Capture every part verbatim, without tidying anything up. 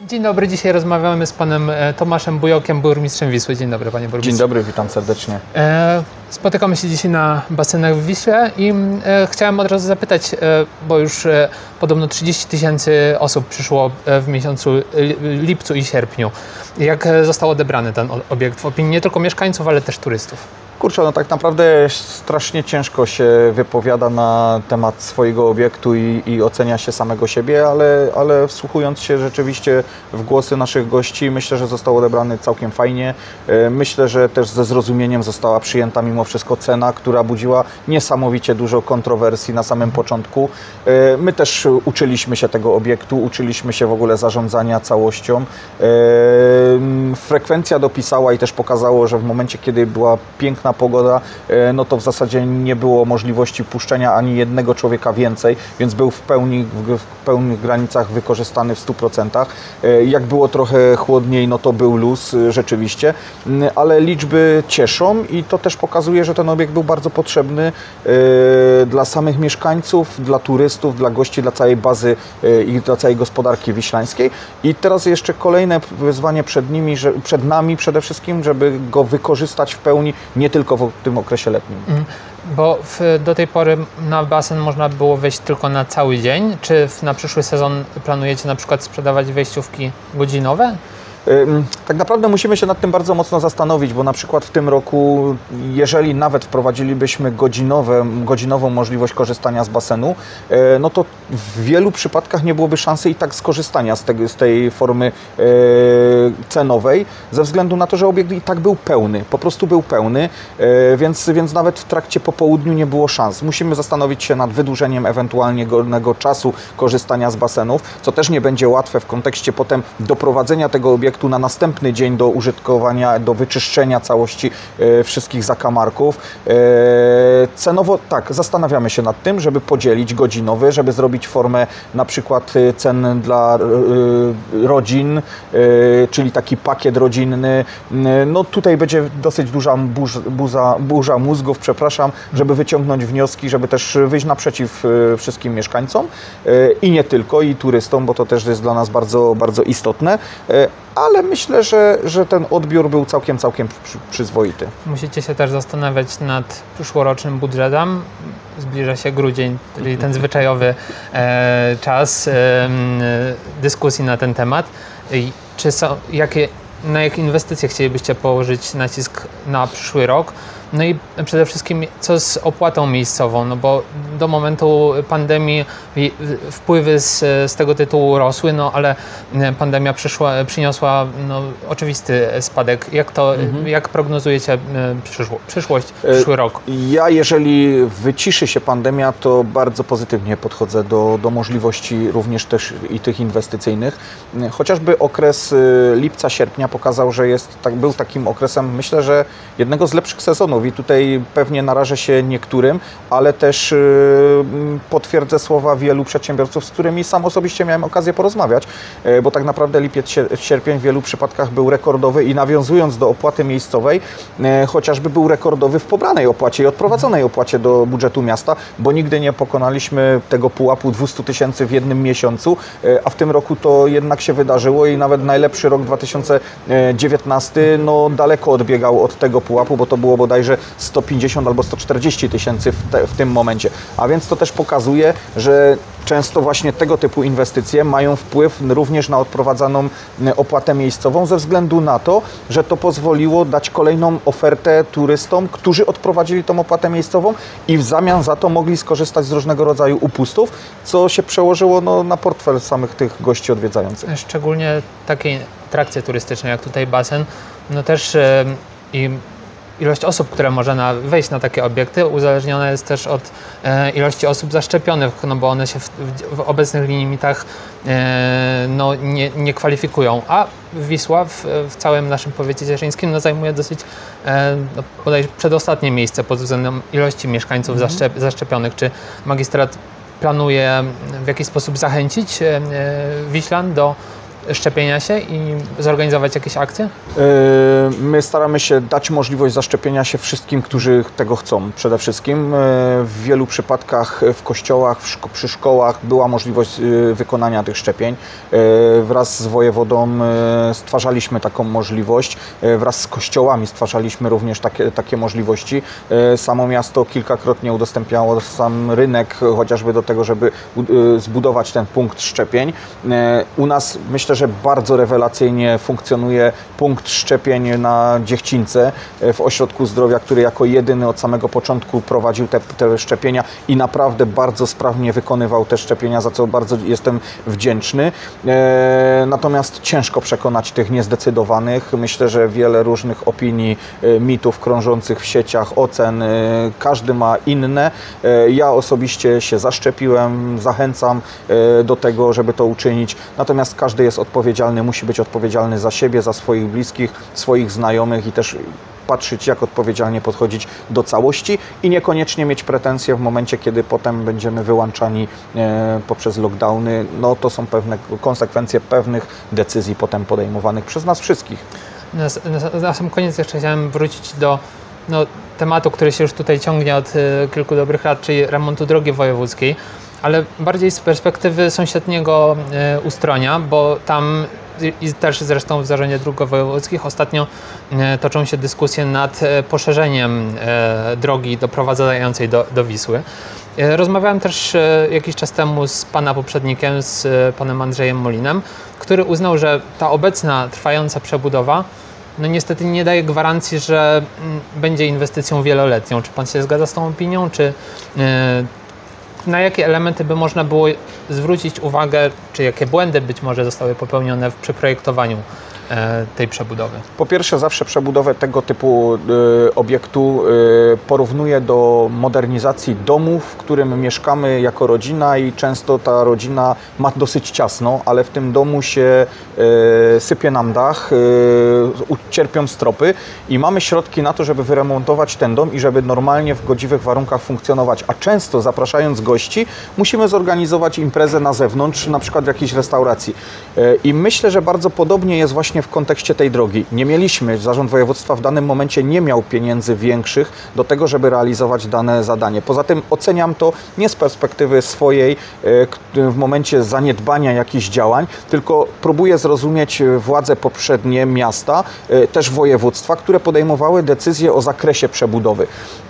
Dzień dobry, dzisiaj rozmawiamy z panem Tomaszem Bujokiem, burmistrzem Wisły. Dzień dobry, panie burmistrzu. Dzień dobry, witam serdecznie. E, spotykamy się dzisiaj na basenach w Wiśle i e, chciałem od razu zapytać, e, bo już e, podobno trzydzieści tysięcy osób przyszło w miesiącu lipcu i sierpniu. Jak został odebrany ten obiekt w opinii nie tylko mieszkańców, ale też turystów? Kurczę, no tak naprawdę strasznie ciężko się wypowiada na temat swojego obiektu i, i ocenia się samego siebie, ale, ale wsłuchując się rzeczywiście w głosy naszych gości, myślę, że został odebrany całkiem fajnie. Myślę, że też ze zrozumieniem została przyjęta mimo wszystko cena, która budziła niesamowicie dużo kontrowersji na samym początku. My też uczyliśmy się tego obiektu, uczyliśmy się w ogóle zarządzania całością. Frekwencja dopisała i też pokazało, że w momencie, kiedy była piękna pogoda, no to w zasadzie nie było możliwości puszczenia ani jednego człowieka więcej, więc był w pełni, w pełnych granicach wykorzystany w stu procentach. Jak było trochę chłodniej, no to był luz rzeczywiście, ale liczby cieszą i to też pokazuje, że ten obiekt był bardzo potrzebny dla samych mieszkańców, dla turystów, dla gości, dla całej bazy i dla całej gospodarki wiślańskiej. I teraz jeszcze kolejne wyzwanie przed nimi, że, przed nami przede wszystkim, żeby go wykorzystać w pełni, nie tylko w tym okresie letnim. Mm, bo w, do tej pory na basen można było wejść tylko na cały dzień. Czy w, na przyszły sezon planujecie na przykład sprzedawać wejściówki godzinowe? Tak naprawdę musimy się nad tym bardzo mocno zastanowić, bo na przykład w tym roku, jeżeli nawet wprowadzilibyśmy godzinowe, godzinową możliwość korzystania z basenu, no to w wielu przypadkach nie byłoby szansy i tak skorzystania z, tego, z tej formy e, cenowej, ze względu na to, że obiekt i tak był pełny, po prostu był pełny, e, więc, więc nawet w trakcie popołudniu nie było szans. Musimy zastanowić się nad wydłużeniem ewentualnie golnego czasu korzystania z basenów, co też nie będzie łatwe w kontekście potem doprowadzenia tego obiektu na następny dzień do użytkowania, do wyczyszczenia całości e, wszystkich zakamarków. E, cenowo tak, zastanawiamy się nad tym, żeby podzielić godzinowy, żeby zrobić formę na przykład cen dla e, rodzin, e, czyli taki pakiet rodzinny. E, no tutaj będzie dosyć duża burz, burza, burza mózgów, przepraszam, żeby wyciągnąć wnioski, żeby też wyjść naprzeciw e, wszystkim mieszkańcom e, i nie tylko, i turystom, bo to też jest dla nas bardzo, bardzo istotne. E, ale myślę, że, że ten odbiór był całkiem, całkiem przyzwoity. Musicie się też zastanawiać nad przyszłorocznym budżetem. Zbliża się grudzień, czyli ten zwyczajowy e, czas e, dyskusji na ten temat. I czy są, jakie, na jakie inwestycje chcielibyście położyć nacisk na przyszły rok? No i przede wszystkim co z opłatą miejscową, no bo do momentu pandemii wpływy z, z tego tytułu rosły, no ale pandemia przyszła, przyniosła no, oczywisty spadek. Jak to, mhm. jak prognozujecie przyszło, przyszłość, przyszły rok? Ja, jeżeli wyciszy się pandemia, to bardzo pozytywnie podchodzę do, do możliwości również też i tych inwestycyjnych. Chociażby okres lipca, sierpnia pokazał, że jest, tak, był takim okresem, myślę, że jednego z lepszych sezonów. I tutaj pewnie narażę się niektórym, ale też yy, potwierdzę słowa wielu przedsiębiorców, z którymi sam osobiście miałem okazję porozmawiać, yy, bo tak naprawdę lipiec, sierpień w wielu przypadkach był rekordowy i nawiązując do opłaty miejscowej, yy, chociażby był rekordowy w pobranej opłacie i odprowadzonej opłacie do budżetu miasta, bo nigdy nie pokonaliśmy tego pułapu dwieście tysięcy w jednym miesiącu, yy, a w tym roku to jednak się wydarzyło i nawet najlepszy rok dwa tysiące dziewiętnasty no, daleko odbiegał od tego pułapu, bo to było bodajże sto pięćdziesiąt albo sto czterdzieści tysięcy w, w tym momencie. A więc to też pokazuje, że często właśnie tego typu inwestycje mają wpływ również na odprowadzaną opłatę miejscową ze względu na to, że to pozwoliło dać kolejną ofertę turystom, którzy odprowadzili tą opłatę miejscową i w zamian za to mogli skorzystać z różnego rodzaju upustów, co się przełożyło no, na portfel samych tych gości odwiedzających. Szczególnie takie atrakcje turystyczne jak tutaj basen, no też yy, i ilość osób, które może na, wejść na takie obiekty, uzależniona jest też od e, ilości osób zaszczepionych, no bo one się w, w, w obecnych limitach e, no, nie, nie kwalifikują. A Wisła w, w całym naszym powiecie cieszyńskim no, zajmuje dosyć e, no, bodajże przedostatnie miejsce pod względem ilości mieszkańców mhm. zaszczep, zaszczepionych. Czy magistrat planuje w jakiś sposób zachęcić e, Wiślan do szczepienia się i zorganizować jakieś akcje? My staramy się dać możliwość zaszczepienia się wszystkim, którzy tego chcą przede wszystkim. W wielu przypadkach w kościołach, w szko przy szkołach była możliwość wykonania tych szczepień. Wraz z wojewodą stwarzaliśmy taką możliwość, wraz z kościołami stwarzaliśmy również takie, takie możliwości. Samo miasto kilkakrotnie udostępniało sam rynek chociażby do tego, żeby zbudować ten punkt szczepień. U nas myślę, że bardzo rewelacyjnie funkcjonuje punkt szczepień na Dziechcince w Ośrodku Zdrowia, który jako jedyny od samego początku prowadził te, te szczepienia i naprawdę bardzo sprawnie wykonywał te szczepienia, za co bardzo jestem wdzięczny. E, natomiast ciężko przekonać tych niezdecydowanych. Myślę, że wiele różnych opinii, e, mitów krążących w sieciach, ocen, e, każdy ma inne. E, ja osobiście się zaszczepiłem, zachęcam e, do tego, żeby to uczynić. Natomiast każdy jest odpowiedzialny, musi być odpowiedzialny za siebie, za swoich bliskich, swoich znajomych i też patrzeć, jak odpowiedzialnie podchodzić do całości i niekoniecznie mieć pretensje w momencie, kiedy potem będziemy wyłączani e, poprzez lockdowny. No to są pewne konsekwencje pewnych decyzji potem podejmowanych przez nas wszystkich. Na, na, na sam koniec jeszcze chciałem wrócić do no, tematu, który się już tutaj ciągnie od y, kilku dobrych lat, czyli remontu drogi wojewódzkiej, ale bardziej z perspektywy sąsiedniego y, Ustronia, bo tam i też zresztą w Zarządzie Dróg Wojewódzkich ostatnio e, toczą się dyskusje nad e, poszerzeniem e, drogi doprowadzającej do, do Wisły. E, rozmawiałem też e, jakiś czas temu z pana poprzednikiem, z e, panem Andrzejem Molinem, który uznał, że ta obecna trwająca przebudowa no niestety nie daje gwarancji, że m, będzie inwestycją wieloletnią. Czy pan się zgadza z tą opinią, czy e, na jakie elementy by można było zwrócić uwagę, czy jakie błędy być może zostały popełnione przy projektowaniu e, tej przebudowy? Po pierwsze, zawsze przebudowę tego typu y, obiektu y, porównuję do modernizacji domu, w którym mieszkamy jako rodzina i często ta rodzina ma dosyć ciasno, ale w tym domu się y, sypie nam dach, y, cierpią stropy i mamy środki na to, żeby wyremontować ten dom i żeby normalnie w godziwych warunkach funkcjonować, a często zapraszając gości musimy zorganizować imprezę na zewnątrz, na przykład w jakiejś restauracji. Y, I myślę, że bardzo podobnie jest właśnie w kontekście tej drogi. Nie mieliśmy, Zarząd Województwa w danym momencie nie miał pieniędzy większych do tego, żeby realizować dane zadanie. Poza tym oceniam to nie z perspektywy swojej w momencie zaniedbania jakichś działań, tylko próbuję zrozumieć władze poprzednie miasta, też województwa, które podejmowały decyzje o zakresie przebudowy.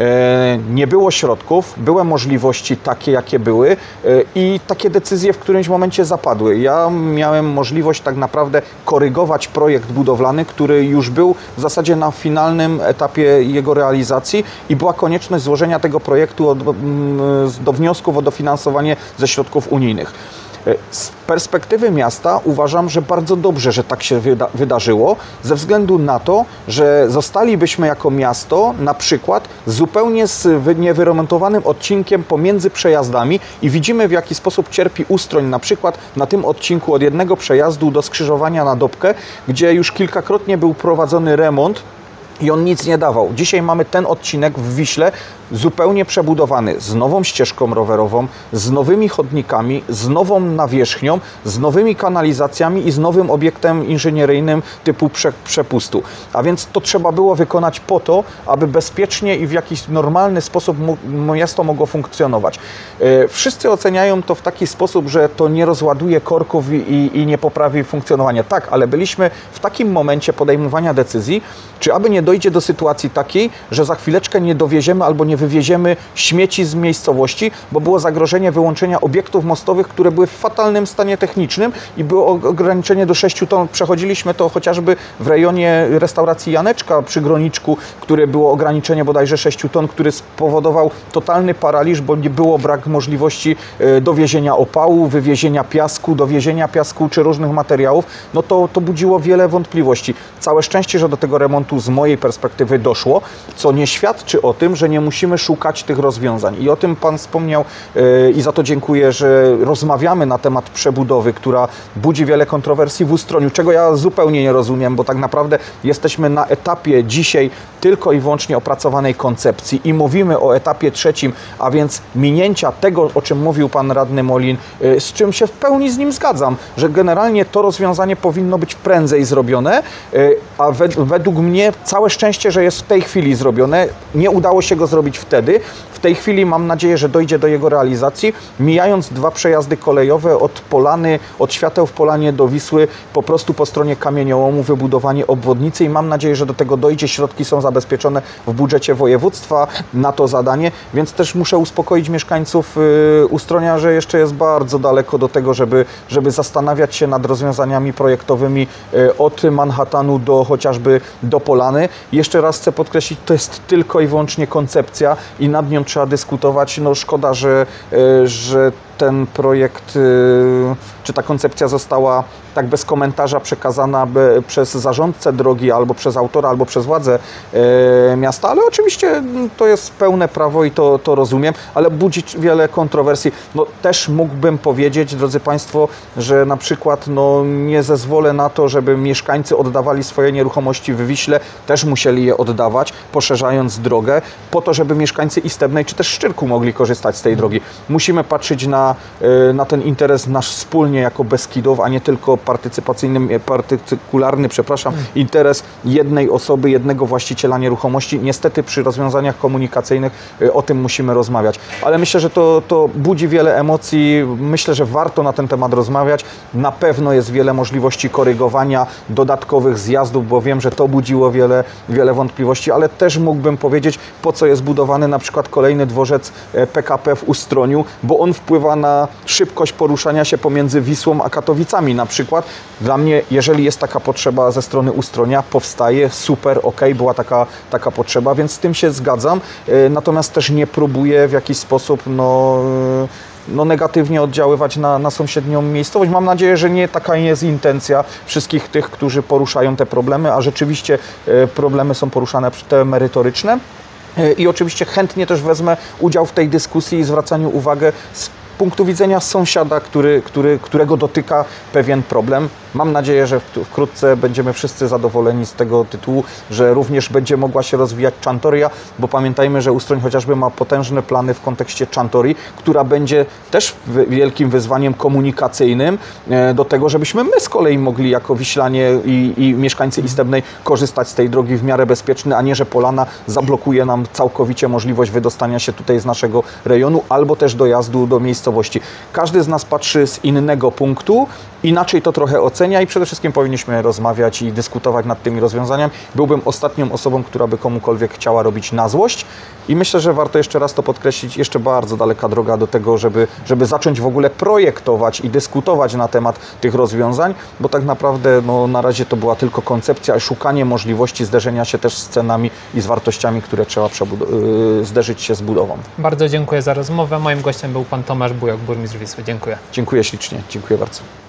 Nie było środków, były możliwości takie, jakie były i takie decyzje w którymś momencie zapadły. Ja miałem możliwość tak naprawdę korygować projekt budowlany, który już był w zasadzie na finalnym etapie jego realizacji i była konieczność złożenia tego projektu do, do wniosków o dofinansowanie ze środków unijnych. Z perspektywy miasta uważam, że bardzo dobrze, że tak się wyda wydarzyło, ze względu na to, że zostalibyśmy jako miasto na przykład zupełnie z niewyremontowanym odcinkiem pomiędzy przejazdami i widzimy, w jaki sposób cierpi Ustroń na przykład na tym odcinku od jednego przejazdu do skrzyżowania na Dobkę, gdzie już kilkakrotnie był prowadzony remont i on nic nie dawał. Dzisiaj mamy ten odcinek w Wiśle zupełnie przebudowany, z nową ścieżką rowerową, z nowymi chodnikami, z nową nawierzchnią, z nowymi kanalizacjami i z nowym obiektem inżynieryjnym typu prze, przepustu. A więc to trzeba było wykonać po to, aby bezpiecznie i w jakiś normalny sposób miasto mogło funkcjonować. Yy, wszyscy oceniają to w taki sposób, że to nie rozładuje korków i, i, i nie poprawi funkcjonowania. Tak, ale byliśmy w takim momencie podejmowania decyzji, czy aby nie dojdzie do sytuacji takiej, że za chwileczkę nie dowieziemy albo nie wywieziemy śmieci z miejscowości, bo było zagrożenie wyłączenia obiektów mostowych, które były w fatalnym stanie technicznym i było ograniczenie do sześciu ton. Przechodziliśmy to chociażby w rejonie restauracji Janeczka przy Groniczku, które było ograniczenie bodajże sześciu ton, który spowodował totalny paraliż, bo nie było brak możliwości dowiezienia opału, wywiezienia piasku, dowiezienia piasku czy różnych materiałów. No to, to budziło wiele wątpliwości. Całe szczęście, że do tego remontu z mojej perspektywy doszło, co nie świadczy o tym, że nie musimy musimy szukać tych rozwiązań. I o tym Pan wspomniał yy, i za to dziękuję, że rozmawiamy na temat przebudowy, która budzi wiele kontrowersji w Ustroniu, czego ja zupełnie nie rozumiem, bo tak naprawdę jesteśmy na etapie dzisiaj tylko i wyłącznie opracowanej koncepcji i mówimy o etapie trzecim, a więc minięcia tego, o czym mówił Pan Radny Molin, yy, z czym się w pełni z nim zgadzam, że generalnie to rozwiązanie powinno być prędzej zrobione, yy, a wed według mnie całe szczęście, że jest w tej chwili zrobione. Nie udało się go zrobić wtedy. W tej chwili mam nadzieję, że dojdzie do jego realizacji, mijając dwa przejazdy kolejowe od Polany, od Świateł w Polanie do Wisły, po prostu po stronie Kamieniołomu wybudowanie obwodnicy i mam nadzieję, że do tego dojdzie. Środki są zabezpieczone w budżecie województwa na to zadanie, więc też muszę uspokoić mieszkańców Ustronia, że jeszcze jest bardzo daleko do tego, żeby, żeby zastanawiać się nad rozwiązaniami projektowymi od Manhattanu do chociażby do Polany. Jeszcze raz chcę podkreślić, to jest tylko i wyłącznie koncepcja i nad nią trzeba dyskutować. No szkoda, że, że ten projekt, czy ta koncepcja została tak bez komentarza przekazana przez zarządcę drogi, albo przez autora, albo przez władze miasta, ale oczywiście to jest pełne prawo i to, to rozumiem, ale budzi wiele kontrowersji. No, też mógłbym powiedzieć, drodzy Państwo, że na przykład no, nie zezwolę na to, żeby mieszkańcy oddawali swoje nieruchomości w Wiśle, też musieli je oddawać, poszerzając drogę, po to, żeby mieszkańcy Istebnej czy też Szczyrku mogli korzystać z tej drogi. Musimy patrzeć na, na ten interes nasz wspólnie jako Beskidów, a nie tylko partycypacyjny, partykularny, przepraszam, interes jednej osoby, jednego właściciela nieruchomości. Niestety przy rozwiązaniach komunikacyjnych o tym musimy rozmawiać. Ale myślę, że to, to budzi wiele emocji. Myślę, że warto na ten temat rozmawiać. Na pewno jest wiele możliwości korygowania dodatkowych zjazdów, bo wiem, że to budziło wiele, wiele wątpliwości, ale też mógłbym powiedzieć, po co jest budowany na przykład kolejny dworzec P K P w Ustroniu, bo on wpływa na szybkość poruszania się pomiędzy Wisłą a Katowicami na przykład. Dla mnie, jeżeli jest taka potrzeba ze strony Ustronia, powstaje, super, ok, była taka, taka potrzeba, więc z tym się zgadzam, natomiast też nie próbuję w jakiś sposób no, no negatywnie oddziaływać na, na sąsiednią miejscowość. Mam nadzieję, że nie taka jest intencja wszystkich tych, którzy poruszają te problemy, a rzeczywiście problemy są poruszane te merytoryczne. I oczywiście chętnie też wezmę udział w tej dyskusji i zwracaniu uwagi z punktu widzenia sąsiada, który, który, którego dotyka pewien problem. Mam nadzieję, że wkrótce będziemy wszyscy zadowoleni z tego tytułu, że również będzie mogła się rozwijać Czantoria, bo pamiętajmy, że Ustroń chociażby ma potężne plany w kontekście Czantorii, która będzie też wielkim wyzwaniem komunikacyjnym do tego, żebyśmy my z kolei mogli jako Wiślanie i, i mieszkańcy Istebnej korzystać z tej drogi w miarę bezpieczny, a nie, że Polana zablokuje nam całkowicie możliwość wydostania się tutaj z naszego rejonu albo też dojazdu do miejscowości. Każdy z nas patrzy z innego punktu, inaczej to trochę ocenia i przede wszystkim powinniśmy rozmawiać i dyskutować nad tymi rozwiązaniami. Byłbym ostatnią osobą, która by komukolwiek chciała robić na złość i myślę, że warto jeszcze raz to podkreślić, jeszcze bardzo daleka droga do tego, żeby, żeby zacząć w ogóle projektować i dyskutować na temat tych rozwiązań, bo tak naprawdę no, na razie to była tylko koncepcja i szukanie możliwości zderzenia się też z cenami i z wartościami, które trzeba yy, zderzyć się z budową. Bardzo dziękuję za rozmowę. Moim gościem był pan Tomasz Bujok, burmistrz Wisły. Dziękuję. Dziękuję ślicznie. Dziękuję bardzo.